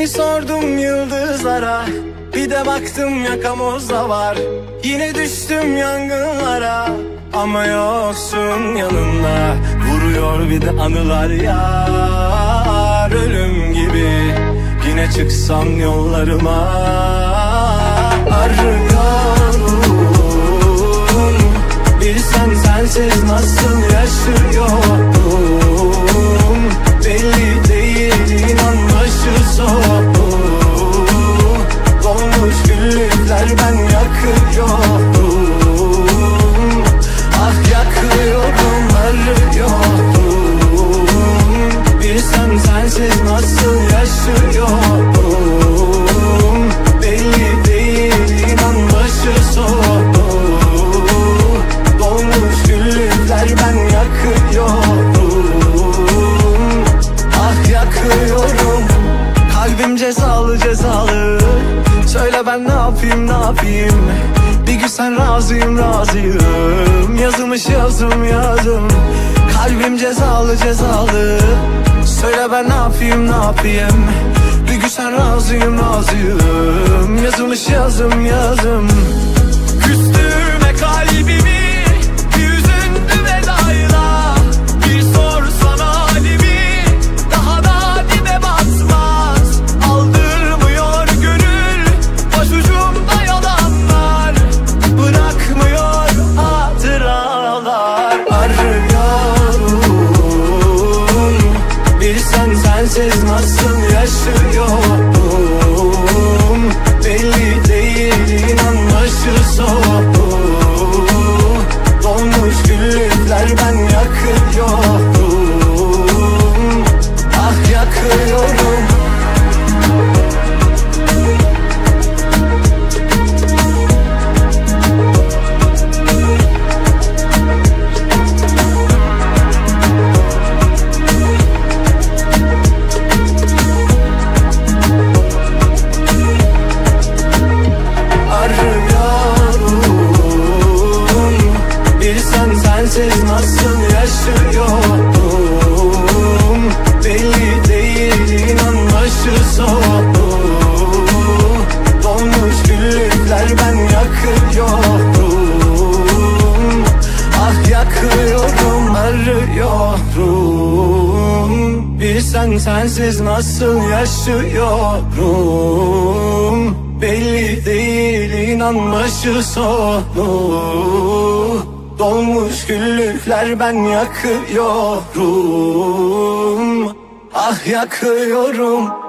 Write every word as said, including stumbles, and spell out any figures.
Seni sordum yıldızlara, bir de baktım yakamozda var. Yine düştüm yangınlara, ama yoksun yanımda. Vuruyor bir de anılar yar, ölüm gibi. Yine çıksam yollarıma, arıyorum. Bilsen sensiz nasıl yaşıyorum. Belli değil, inan başı soğuk. Dolmuş güllükler ben yakıyorum. Ah yakıyorum, arıyorum. Bilsen sensiz nasıl yaşıyorum. Belli değil, inan başı soğuk. Dolmuş güllükler ben yakıyorum. Ah yakıyorum. Kalbim cezalı cezalı. Söyle ben ne yapayım ne yapayım. Bir gün sen razıyım razıyım. Yazılmış yazım yazım. Kalbim cezalı cezalı. Söyle ben ne yapayım ne yapayım. Bir gün sen razıyım razıyım. Yazılmış yazım yazım. Küstürme kalbimi, yüzündü vedayla. Bir sorsana halimi, daha da dibe batmaz. Aldırmıyor gönül, başucumda yalanlar. Bırakmıyor hatıralar. Arıyorum. Bilsen sensiz nasıl yaşıyorum. Belli değil, inan başı soğuk. Dolmuş güllükler ben yakıyorum. Ah yakıyorum. Sensiz nasıl yaşıyorum. Belli değil, inan başı soğuk. Dolmuş güllükler ben yakıyorum. Ah yakıyorum, arıyorum. Bilsen sensiz nasıl yaşıyorum. Belli değil, inan başı soğuk. Dolmuş güllükler ben yakıyorum. Ah yakıyorum.